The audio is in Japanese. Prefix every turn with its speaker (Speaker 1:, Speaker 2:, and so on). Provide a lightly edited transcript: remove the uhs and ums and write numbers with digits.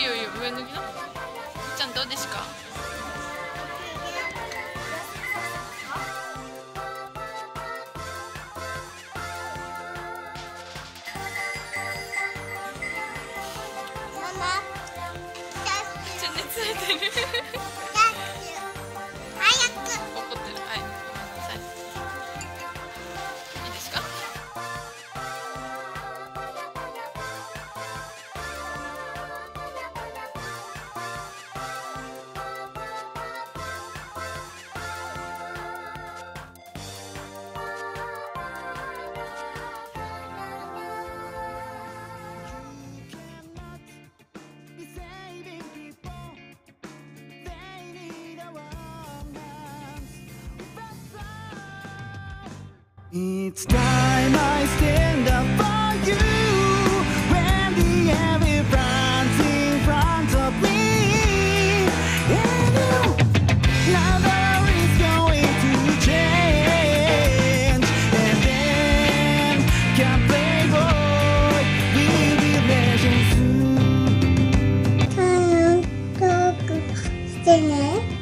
Speaker 1: いよいいよ、上脱ぎな。みっちゃんどうですか？ちょっと熱出てる。怒ってる。はい、ごめんなさい。いいですか？
Speaker 2: It's time I stand up for you when the enemy runs in front of me. And now is going to change, and then can play boy will be legends soon.
Speaker 3: トークしてね。